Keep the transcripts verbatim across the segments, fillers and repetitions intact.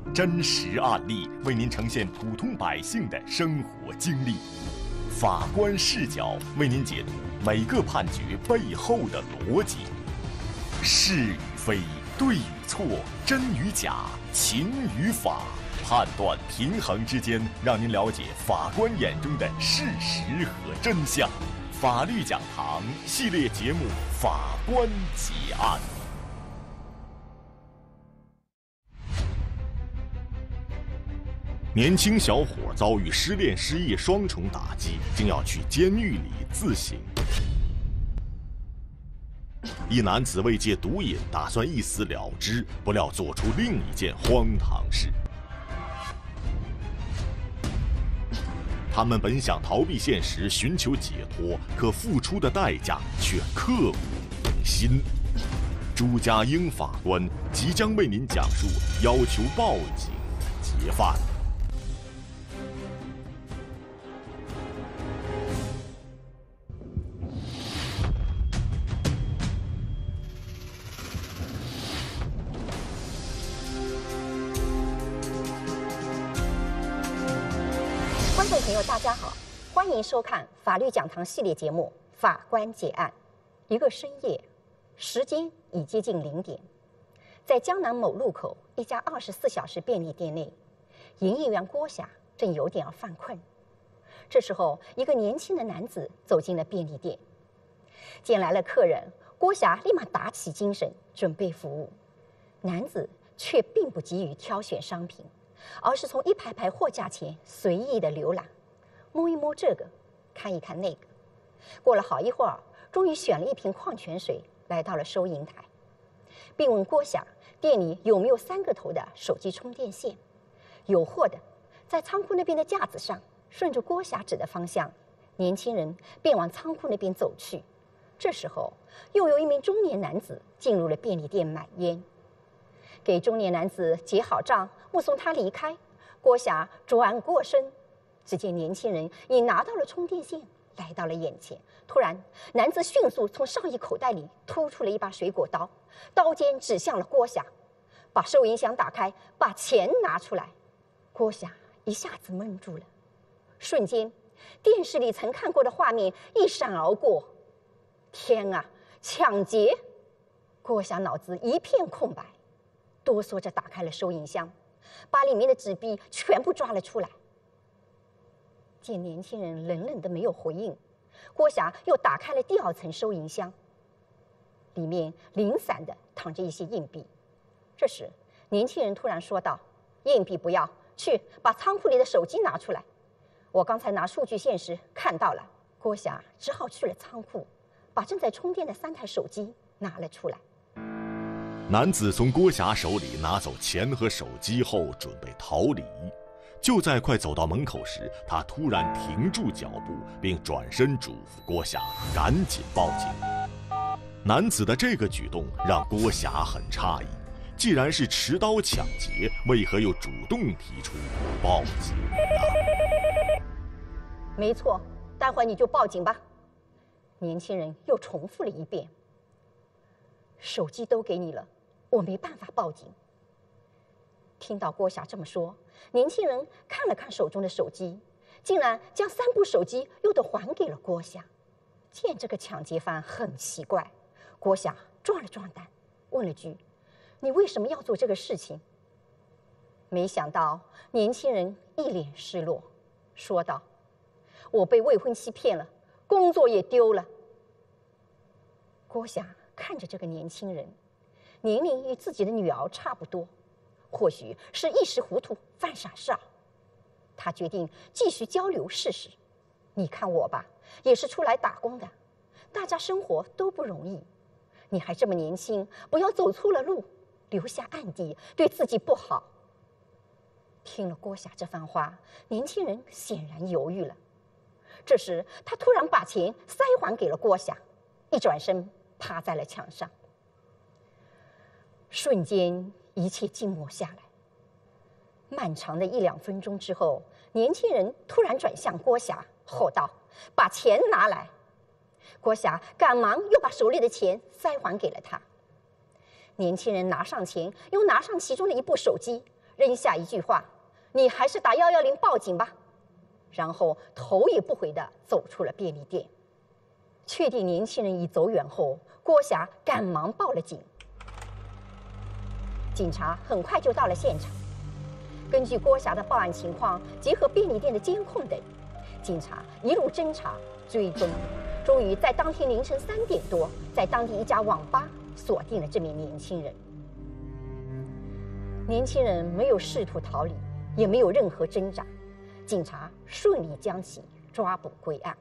真实案例为您呈现普通百姓的生活经历，法官视角为您解读每个判决背后的逻辑，是与非，对与错，真与假，情与法，判断平衡之间，让您了解法官眼中的事实和真相。法律讲堂系列节目《法官结案》。年轻小伙遭遇失恋失业双重打击，竟要去监狱里自省。一男子为戒毒瘾，打算一死了之，不料做出另一件荒唐事。他们本想逃避现实，寻求解脱，可付出的代价却刻骨铭心。朱家英法官即将为您讲述要求报警的劫犯。 观众朋友，大家好，欢迎收看法律讲堂系列节目《法官结案》。一个深夜，时间已接近零点，在江南某路口一家二十四小时便利店内，营业员郭霞正有点犯困。这时候，一个年轻的男子走进了便利店，见来了客人，郭霞立马打起精神准备服务。男子却并不急于挑选商品，而是从一排排货架前随意的浏览，摸一摸这个，看一看那个。过了好一会儿，终于选了一瓶矿泉水，来到了收银台，并问郭霞店里有没有三个头的手机充电线。有货的，在仓库那边的架子上。顺着郭霞指的方向，年轻人便往仓库那边走去。这时候，又有一名中年男子进入了便利店买烟。给中年男子结好账，目送他离开，郭霞转过身，只见年轻人已拿到了充电线，来到了眼前。突然，男子迅速从上衣口袋里突出了一把水果刀，刀尖指向了郭霞，把收银箱打开，把钱拿出来。郭霞一下子懵住了，瞬间，电视里曾看过的画面一闪而过。天啊，抢劫！郭霞脑子一片空白，哆嗦着打开了收银箱，把里面的纸币全部抓了出来。见年轻人冷冷的没有回应，郭霞又打开了第二层收银箱，里面零散的躺着一些硬币。这时，年轻人突然说道：“硬币不要，去把仓库里的手机拿出来。我刚才拿数据线时看到了。”郭霞只好去了仓库，把正在充电的三台手机拿了出来。 男子从郭霞手里拿走钱和手机后，准备逃离。就在快走到门口时，他突然停住脚步，并转身嘱咐郭霞赶紧报警。男子的这个举动让郭霞很诧异，既然是持刀抢劫，为何又主动提出报警呢？ 没错，待会儿你就报警吧。年轻人又重复了一遍。手机都给你了，我没办法报警。听到郭霞这么说，年轻人看了看手中的手机，竟然将三部手机又都还给了郭霞。见这个抢劫犯很奇怪，郭霞壮了壮胆，问了句：“你为什么要做这个事情？”没想到年轻人一脸失落，说道：“我被未婚妻骗了，工作也丢了。”郭霞看着这个年轻人，年龄与自己的女儿差不多，或许是一时糊涂犯傻事儿。他决定继续交流试试。你看我吧，也是出来打工的，大家生活都不容易。你还这么年轻，不要走错了路，留下案底，对自己不好。听了郭霞这番话，年轻人显然犹豫了。这时，他突然把钱塞还给了郭霞，一转身趴在了墙上。瞬间，一切静默下来。漫长的一两分钟之后，年轻人突然转向郭霞，吼道：“把钱拿来！”郭霞赶忙又把手里的钱塞还给了他。年轻人拿上钱，又拿上其中的一部手机， 扔下一句话：“你还是打一一零报警吧。”然后头也不回地走出了便利店。确定年轻人已走远后，郭霞赶忙报了警。警察很快就到了现场。根据郭霞的报案情况，结合便利店的监控等，警察一路侦查追踪，终于在当天凌晨三点多，在当地一家网吧锁定了这名年轻人。年轻人没有试图逃离，也没有任何挣扎，警察顺利将其抓捕归案。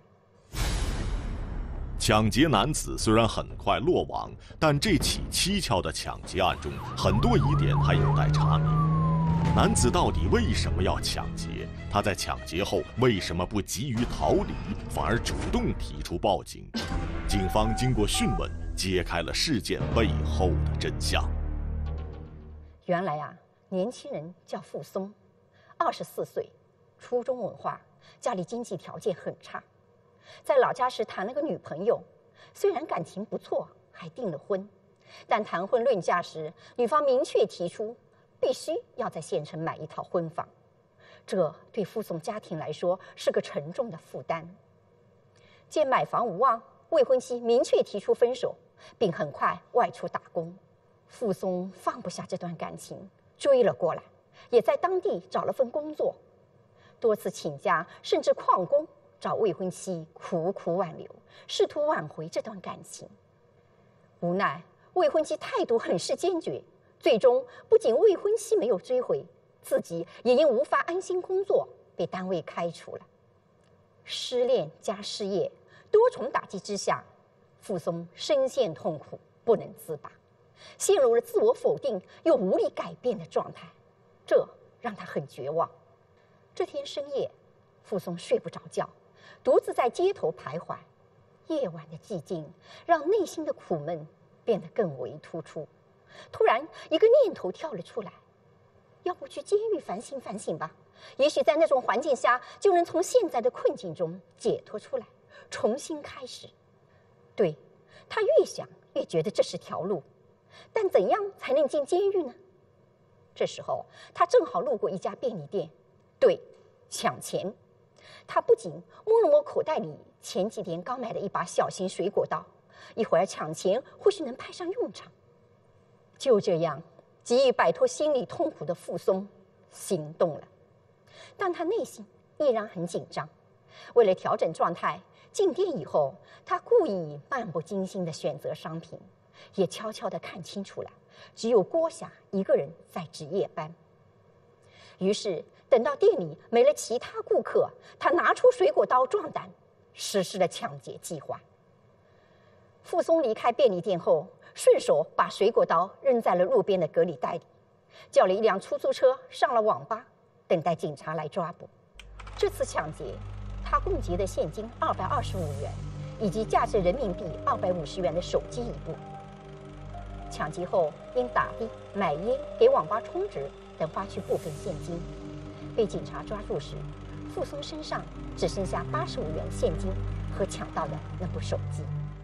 抢劫男子虽然很快落网，但这起蹊跷的抢劫案中，很多疑点还有待查明。男子到底为什么要抢劫？他在抢劫后为什么不急于逃离，反而主动提出报警？警方经过讯问，揭开了事件背后的真相。 原来啊，年轻人叫傅松，二十四岁，初中文化，家里经济条件很差。在老家时谈了个女朋友，虽然感情不错，还订了婚，但谈婚论嫁时，女方明确提出必须要在县城买一套婚房，这对傅松家庭来说是个沉重的负担。见买房无望，未婚妻明确提出分手，并很快外出打工。傅松放不下这段感情，追了过来，也在当地找了份工作，多次请假，甚至旷工，找未婚妻苦苦挽留，试图挽回这段感情。无奈未婚妻态度很是坚决，最终不仅未婚妻没有追回，自己也因无法安心工作被单位开除了。失恋加失业，多重打击之下，傅松深陷痛苦，不能自拔，陷入了自我否定又无力改变的状态，这让他很绝望。这天深夜，傅松睡不着觉，独自在街头徘徊。夜晚的寂静让内心的苦闷变得更为突出。突然一个念头跳了出来，要不去监狱反省反省吧，也许在那种环境下就能从现在的困境中解脱出来，重新开始。对，他越想越觉得这是条路，但怎样才能进监狱呢？这时候他正好路过一家便利店，对，抢钱。他不仅摸了摸口袋里前几天刚买的一把小型水果刀，一会儿抢钱或许能派上用场。就这样，急于摆脱心理痛苦的傅松行动了，但他内心依然很紧张。为了调整状态，进店以后，他故意漫不经心地选择商品，也悄悄地看清楚了，只有郭霞一个人在值夜班。于是等到店里没了其他顾客，他拿出水果刀壮胆，实施了抢劫计划。傅松离开便利店后，顺手把水果刀扔在了路边的隔离袋里，叫了一辆出租车上了网吧，等待警察来抓捕。这次抢劫，他共劫的现金二百二十五元，以及价值人民币二百五十元的手机一部。抢劫后，因打的、买烟、给网吧充值等花去部分现金。被警察抓住时，傅松身上只剩下八十五元现金和抢到的那部手机。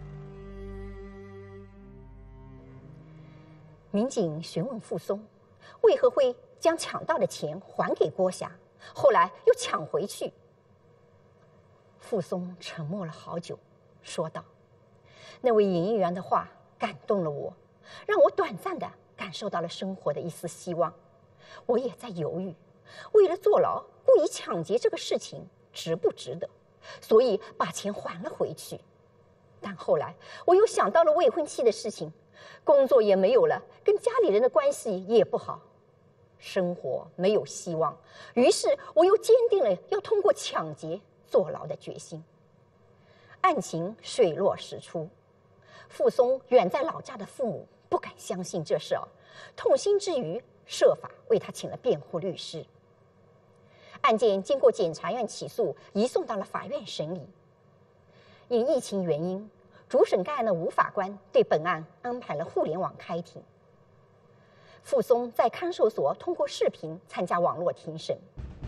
民警询问傅松，为何会将抢到的钱还给郭霞，后来又抢回去？傅松沉默了好久，说道：“那位营业员的话感动了我，让我短暂地感受到了生活的一丝希望。我也在犹豫，为了坐牢故意抢劫这个事情值不值得，所以把钱还了回去。但后来我又想到了未婚妻的事情，工作也没有了，跟家里人的关系也不好，生活没有希望，于是我又坚定了要通过抢劫坐牢的决心。”案情水落石出，傅松远在老家的父母不敢相信这事儿，痛心之余设法为他请了辩护律师。案件经过检察院起诉，移送到了法院审理。因疫情原因，主审该案的吴法官对本案安排了互联网开庭。傅松在看守所通过视频参加网络庭审。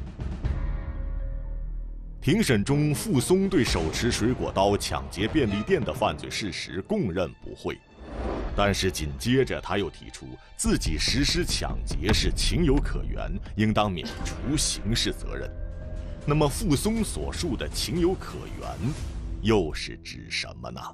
庭审中，傅松对手持水果刀抢劫便利店的犯罪事实供认不讳。 但是紧接着他又提出，自己实施抢劫是情有可原，应当免除刑事责任。那么傅松所述的情有可原，又是指什么呢？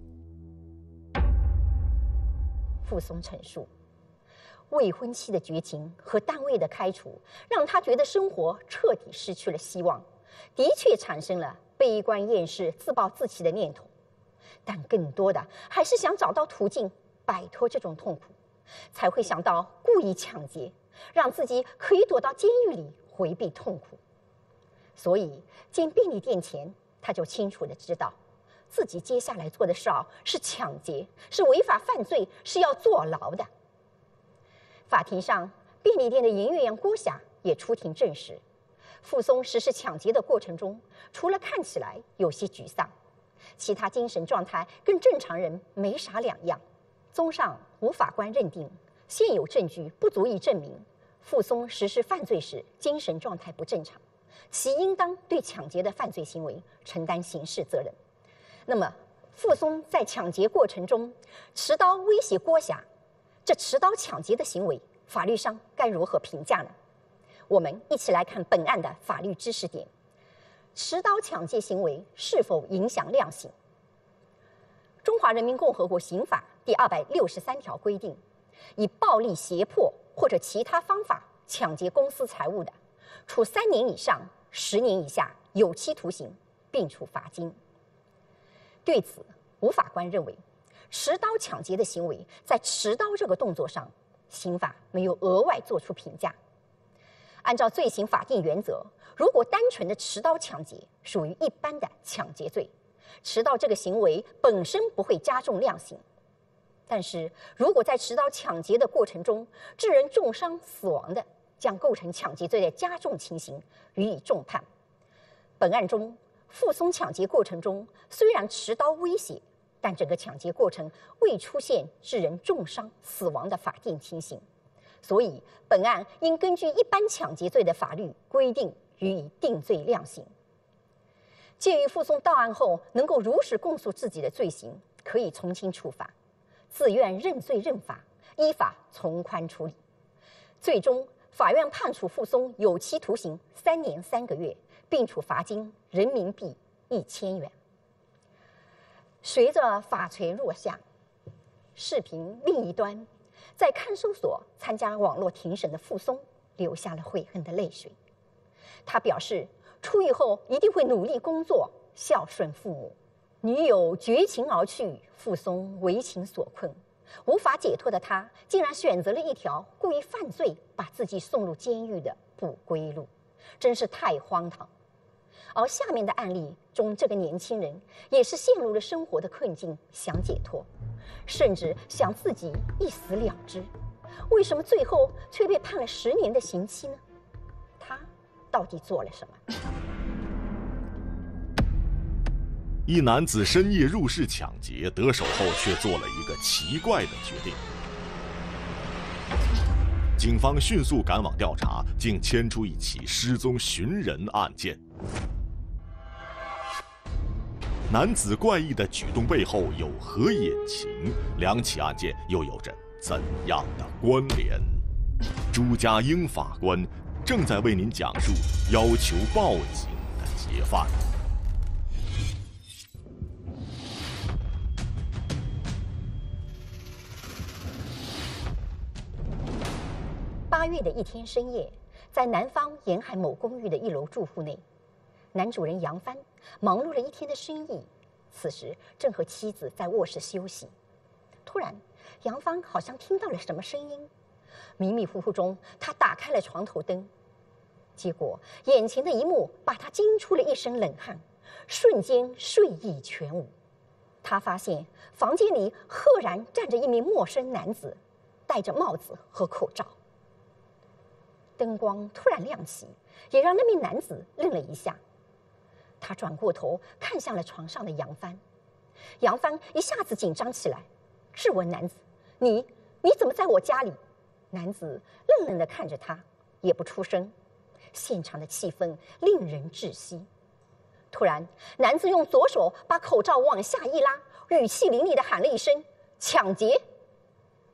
傅松陈述，未婚妻的绝情和单位的开除，让他觉得生活彻底失去了希望，的确产生了悲观厌世、自暴自弃的念头。但更多的还是想找到途径摆脱这种痛苦，才会想到故意抢劫，让自己可以躲到监狱里回避痛苦。所以进便利店前，他就清楚地知道，自己接下来做的事儿是抢劫，是违法犯罪，是要坐牢的。法庭上，便利店的营业员郭霞也出庭证实，傅松实施抢劫的过程中，除了看起来有些沮丧，其他精神状态跟正常人没啥两样。综上，吴法官认定，现有证据不足以证明傅松实施犯罪时精神状态不正常，其应当对抢劫的犯罪行为承担刑事责任。那么，傅松在抢劫过程中持刀威胁郭霞，这持刀抢劫的行为，法律上该如何评价呢？我们一起来看本案的法律知识点：持刀抢劫行为是否影响量刑？中华人民共和国刑法第二百六十三条规定，以暴力胁迫或者其他方法抢劫公私财物的，处三年以上十年以下有期徒刑，并处罚金。对此，吴法官认为，持刀抢劫的行为在持刀这个动作上，刑法没有额外作出评价。按照罪刑法定原则，如果单纯的持刀抢劫属于一般的抢劫罪，持刀这个行为本身不会加重量刑。但是如果在持刀抢劫的过程中致人重伤死亡的，将构成抢劫罪的加重情形，予以重判。本案中，傅松抢劫过程中虽然持刀威胁，但整个抢劫过程未出现致人重伤死亡的法定情形，所以本案应根据一般抢劫罪的法律规定予以定罪量刑。鉴于傅松到案后能够如实供述自己的罪行，可以从轻处罚，自愿认罪认罚，依法从宽处理。最终，法院判处傅松有期徒刑三年三个月，并处罚金人民币一千元。随着法锤落下，视频另一端，在看守所参加网络庭审的傅松流下了悔恨的泪水。他表示，出狱后一定会努力工作，孝顺父母。女友绝情而去，傅松为情所困，无法解脱的他，竟然选择了一条故意犯罪把自己送入监狱的不归路，真是太荒唐。而下面的案例中，这个年轻人也是陷入了生活的困境，想解脱，甚至想自己一死了之。为什么最后却被判了十年的刑期呢？他到底做了什么？ 一男子深夜入室抢劫，得手后却做了一个奇怪的决定。警方迅速赶往调查，竟牵出一起失踪寻人案件。男子怪异的举动背后有何隐情？两起案件又有着怎样的关联？朱家英法官正在为您讲述要求报警的劫犯。 八月的一天深夜，在南方沿海某公寓的一楼住户内，男主人杨帆忙碌了一天的生意，此时正和妻子在卧室休息。突然，杨帆好像听到了什么声音，迷迷糊糊中，他打开了床头灯，结果眼前的一幕把他惊出了一身冷汗，瞬间睡意全无。他发现房间里赫然站着一名陌生男子，戴着帽子和口罩。灯光突然亮起，也让那名男子愣了一下。他转过头看向了床上的杨帆，杨帆一下子紧张起来，质问男子：“你你怎么在我家里？”男子愣愣地看着他，也不出声。现场的气氛令人窒息。突然，男子用左手把口罩往下一拉，语气凌厉地喊了一声：“抢劫！”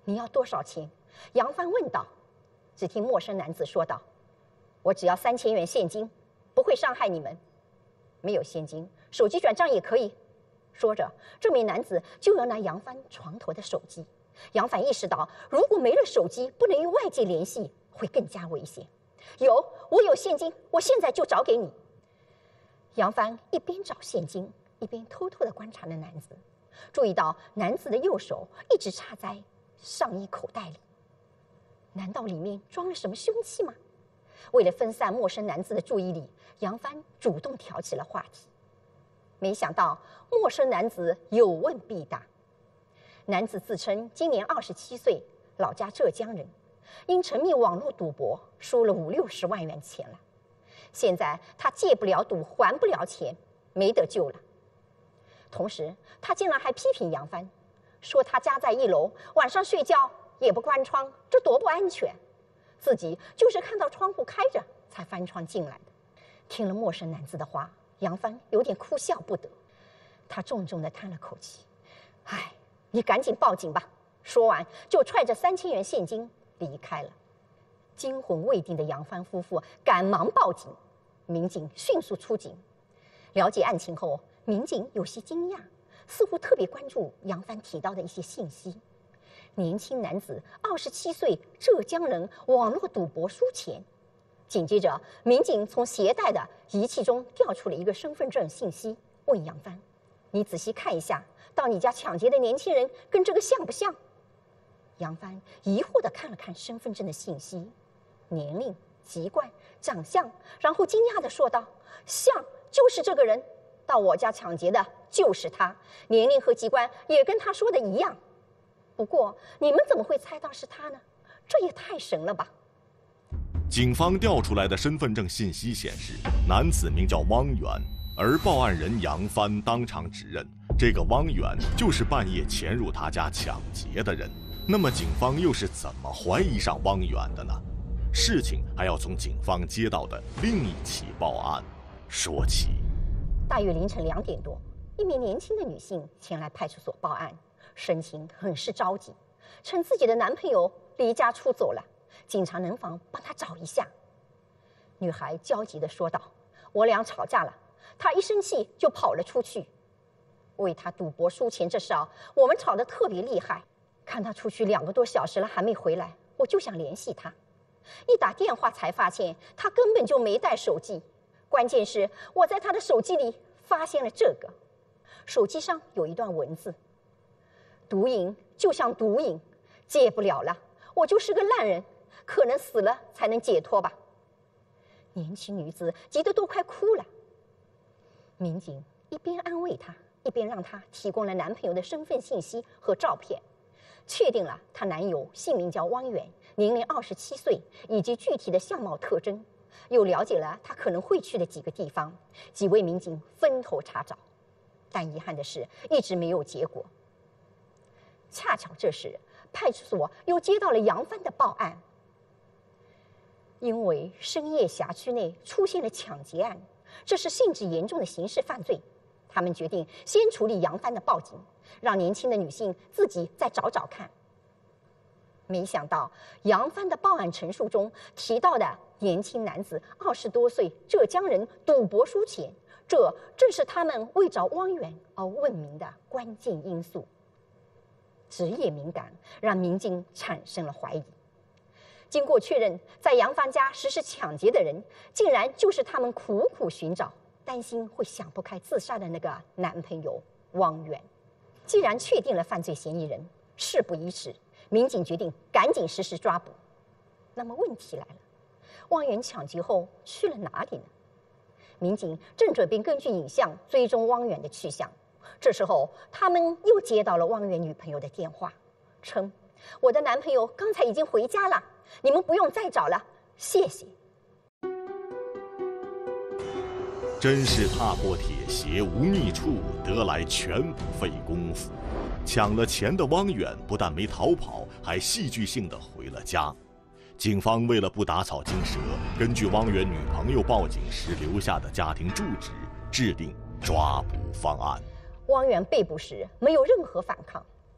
你要多少钱？杨帆问道。只听陌生男子说道：“我只要三千元现金，不会伤害你们。没有现金，手机转账也可以。”说着，这名男子就要拿杨帆床头的手机。杨帆意识到，如果没了手机，不能与外界联系，会更加危险。有，我有现金，我现在就找给你。杨帆一边找现金，一边偷偷地观察着男子，注意到男子的右手一直插在上衣口袋里。难道里面装了什么凶器吗？为了分散陌生男子的注意力，杨帆主动挑起了话题。没想到陌生男子有问必答。男子自称今年二十七岁，老家浙江人，因沉迷网络赌博，输了五六十万元钱了。现在他戒不了赌，还不了钱，没得救了。同时，他竟然还批评杨帆，说他家在一楼，晚上睡觉也不关窗，这多不安全。自己就是看到窗户开着才翻窗进来的。听了陌生男子的话，杨帆有点哭笑不得。他重重地叹了口气：“唉，你赶紧报警吧。”说完就揣着三千元现金离开了。惊魂未定的杨帆夫妇赶忙报警，民警迅速出警。了解案情后，民警有些惊讶，似乎特别关注杨帆提到的一些信息。年轻男子二十七岁，浙江人，网络赌博输钱。紧接着，民警从携带的仪器中调出了一个身份证信息，问杨帆：“你仔细看一下，到你家抢劫的年轻人跟这个像不像？”杨帆疑惑地看了看身份证的信息，年龄、籍贯、长相，然后惊讶地说道：“像，就是这个人，到我家抢劫的就是他，年龄和籍贯也跟他说的一样。不过你们怎么会猜到是他呢？这也太神了吧！” 警方调出来的身份证信息显示，男子名叫汪远，而报案人杨帆当场指认，这个汪远就是半夜潜入他家抢劫的人。那么警方又是怎么怀疑上汪远的呢？事情还要从警方接到的另一起报案说起。 大约凌晨两点多，一名年轻的女性前来派出所报案，神情很是着急，称自己的男朋友离家出走了，警察能否帮她找一下？女孩焦急地说道：“我俩吵架了，他一生气就跑了出去。为他赌博输钱这事啊，我们吵得特别厉害。看他出去两个多小时了还没回来，我就想联系他。一打电话才发现他根本就没带手机，关键是我在他的手机里发现了这个。手机上有一段文字：毒瘾就像毒瘾，戒不了了，我就是个烂人，可能死了才能解脱吧。”年轻女子急得都快哭了。民警一边安慰她，一边让她提供了男朋友的身份信息和照片，确定了她男友姓名叫汪远，年龄二十七岁，以及具体的相貌特征，又了解了他可能会去的几个地方。几位民警分头查找，但遗憾的是，一直没有结果。恰巧这时，派出所又接到了杨帆的报案。因为深夜辖区内出现了抢劫案，这是性质严重的刑事犯罪，他们决定先处理杨帆的报警，让年轻的女性自己再找找看。没想到杨帆的报案陈述中提到的年轻男子二十多岁，浙江人，赌博输钱，这正是他们为找汪远而问名的关键因素。职业敏感让民警产生了怀疑。经过确认，在杨帆家实施抢劫的人，竟然就是他们苦苦寻找、担心会想不开自杀的那个男朋友汪远。既然确定了犯罪嫌疑人，事不宜迟，民警决定赶紧实施抓捕。那么问题来了，汪远抢劫后去了哪里呢？民警正准备根据影像追踪汪远的去向，这时候他们又接到了汪远女朋友的电话，称：“我的男朋友刚才已经回家了，你们不用再找了，谢谢。” 真是踏破铁鞋无觅处，得来全不费功夫。抢了钱的汪远不但没逃跑，还戏剧性地回了家。警方为了不打草惊蛇，根据汪远女朋友报警时留下的家庭住址，制定抓捕方案。 汪远被捕时没有任何反抗，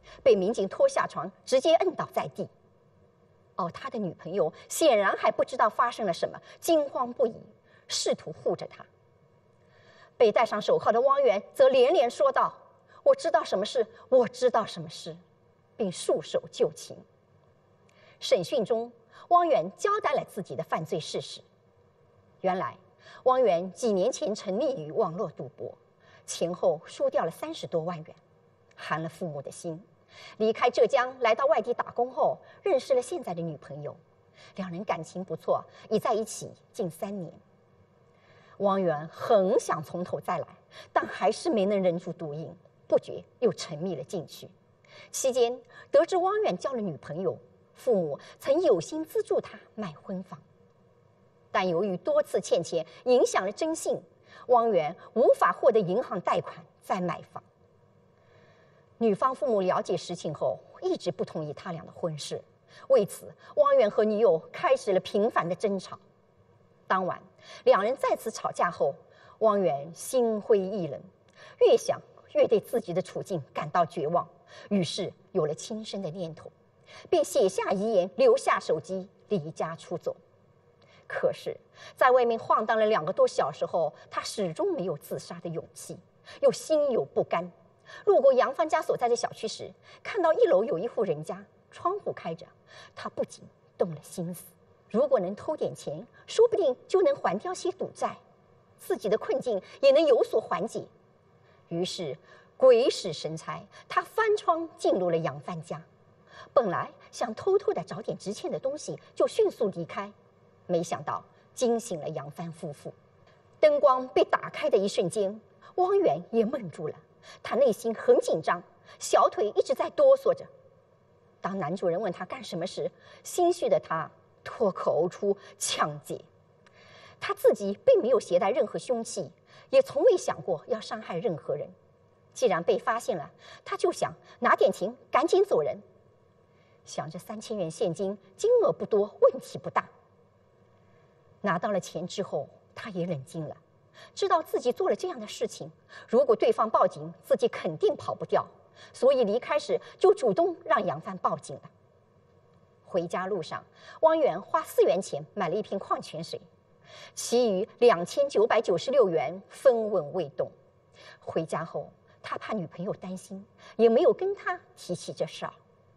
被民警拖下床，直接摁倒在地。而他的女朋友显然还不知道发生了什么，惊慌不已，试图护着他。被戴上手铐的汪源则连连说道：“我知道什么事，我知道什么事，并束手就擒。”审讯中，汪源交代了自己的犯罪事实。原来，汪源几年前沉溺于网络赌博，前后输掉了三十多万元，寒了父母的心。离开浙江来到外地打工后，认识了现在的女朋友，两人感情不错，已在一起近三年。汪源很想从头再来，但还是没能忍住毒瘾，不觉又沉迷了进去。期间得知汪源交了女朋友，父母曾有心资助他买婚房，但由于多次欠钱影响了征信，汪源无法获得银行贷款再买房。女方父母了解实情后，一直不同意他俩的婚事。为此，汪源和女友开始了频繁的争吵。当晚，两人再次吵架后，汪源心灰意冷，越想越对自己的处境感到绝望，于是有了轻生的念头，便写下遗言，留下手机，离家出走。可是，在外面晃荡了两个多小时后，他始终没有自杀的勇气，又心有不甘。路过杨帆家所在的小区时，看到一楼有一户人家，窗户开着，他不禁动了心思：如果能偷点钱，说不定就能还掉些赌债，自己的困境也能有所缓解。于是，鬼使神差，他翻窗进入了杨帆家。本来想偷偷的找点值钱的东西，就迅速离开，没想到惊醒了杨帆夫妇。灯光被打开的一瞬间，汪源也愣住了。他内心很紧张，小腿一直在哆嗦着。当男主人问他干什么时，心虚的他脱口而出抢劫。他自己并没有携带任何凶器，也从未想过要伤害任何人。既然被发现了，他就想拿点钱赶紧走人。想着三千元现金，金额不多，问题不大。拿到了钱之后，他也冷静了，知道自己做了这样的事情，如果对方报警，自己肯定跑不掉，所以离开时就主动让杨帆报警了。回家路上，汪源花四元钱买了一瓶矿泉水，其余两千九百九十六元分文未动。回家后，他怕女朋友担心，也没有跟他提起这事儿。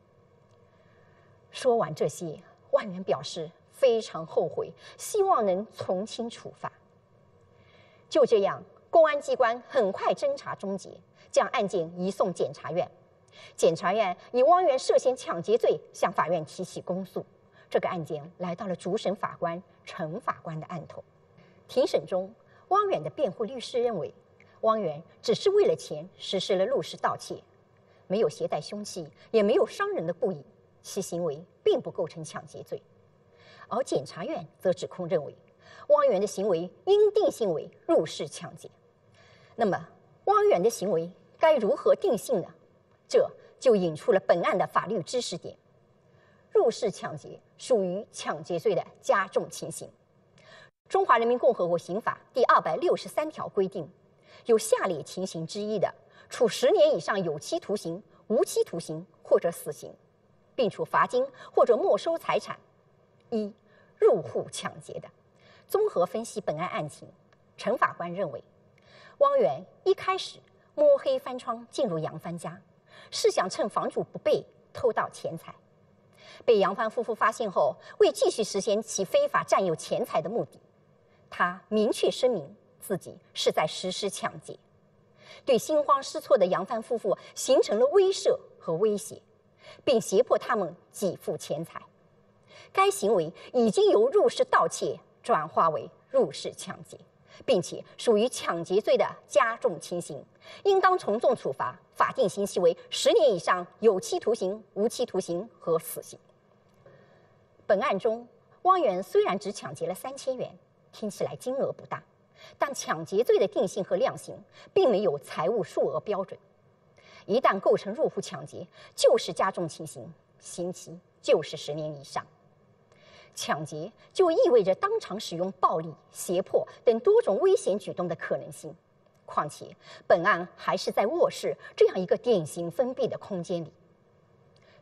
说完这些，汪源表示非常后悔，希望能从轻处罚。就这样，公安机关很快侦查终结，将案件移送检察院。检察院以汪源涉嫌抢劫罪向法院提起公诉。这个案件来到了主审法官陈法官的案头。庭审中，汪源的辩护律师认为，汪源只是为了钱实施了入室盗窃，没有携带凶器，也没有伤人的故意，其行为并不构成抢劫罪。而检察院则指控认为，汪源的行为应定性为入室抢劫。那么，汪源的行为该如何定性呢？这就引出了本案的法律知识点。入室抢劫属于抢劫罪的加重情形。中华人民共和国刑法第二百六十三条规定，有下列情形之一的，处十年以上有期徒刑、无期徒刑或者死刑，并处罚金或者没收财产。一、入户抢劫的。综合分析本案案情，陈法官认为，汪源一开始摸黑翻窗进入杨帆家，是想趁房主不备偷盗钱财。被杨帆夫妇发现后，为继续实现其非法占有钱财的目的，他明确声明自己是在实施抢劫，对心慌失措的杨帆夫妇形成了威慑和威胁，并胁迫他们给付钱财。该行为已经由入室盗窃转化为入室抢劫，并且属于抢劫罪的加重情形，应当从重处罚，法定刑期为十年以上有期徒刑、无期徒刑和死刑。本案中，汪源虽然只抢劫了三千元，听起来金额不大，但抢劫罪的定性和量刑并没有财务数额标准。一旦构成入户抢劫，就是加重情形，刑期就是十年以上。抢劫就意味着当场使用暴力、胁迫等多种危险举动的可能性。况且，本案还是在卧室这样一个典型封闭的空间里，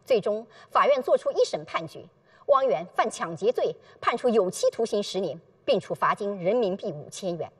最终法院作出一审判决，汪源犯抢劫罪，判处有期徒刑十年，并处罚金人民币五千元。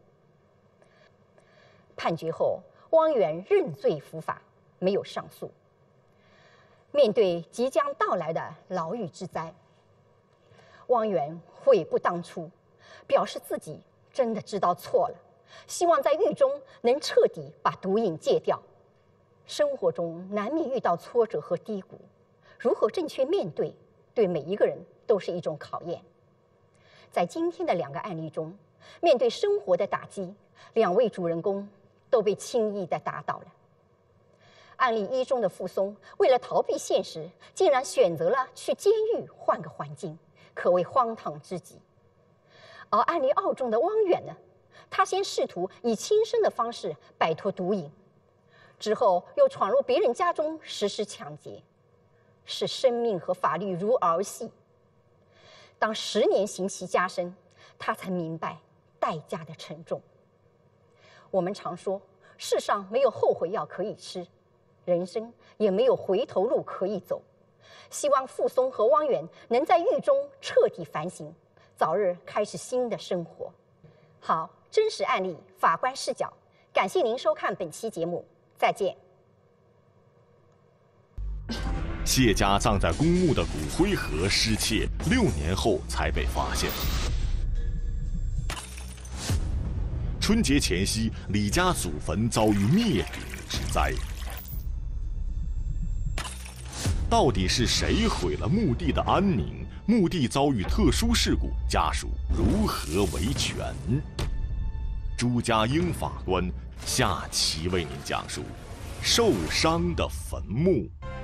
判决后，汪源认罪伏法，没有上诉。面对即将到来的牢狱之灾，汪源悔不当初，表示自己真的知道错了，希望在狱中能彻底把毒瘾戒掉。生活中难免遇到挫折和低谷，如何正确面对，对每一个人都是一种考验。在今天的两个案例中，面对生活的打击，两位主人公都被轻易地打倒了。案例一中的傅松，为了逃避现实，竟然选择了去监狱换个环境，可谓荒唐之极。而案例二中的汪远呢，他先试图以轻生的方式摆脱毒瘾，之后又闯入别人家中实施抢劫，视生命和法律如儿戏。当十年刑期加深，他才明白代价的沉重。我们常说，世上没有后悔药可以吃，人生也没有回头路可以走。希望傅松和汪源能在狱中彻底反省，早日开始新的生活。好，真实案例，法官视角。感谢您收看本期节目，再见。 谢家葬在公墓的骨灰盒失窃，六年后才被发现。春节前夕，李家祖坟遭遇灭顶之灾。到底是谁毁了墓地的安宁？墓地遭遇特殊事故，家属如何维权？朱家英法官下期为您讲述受伤的坟墓。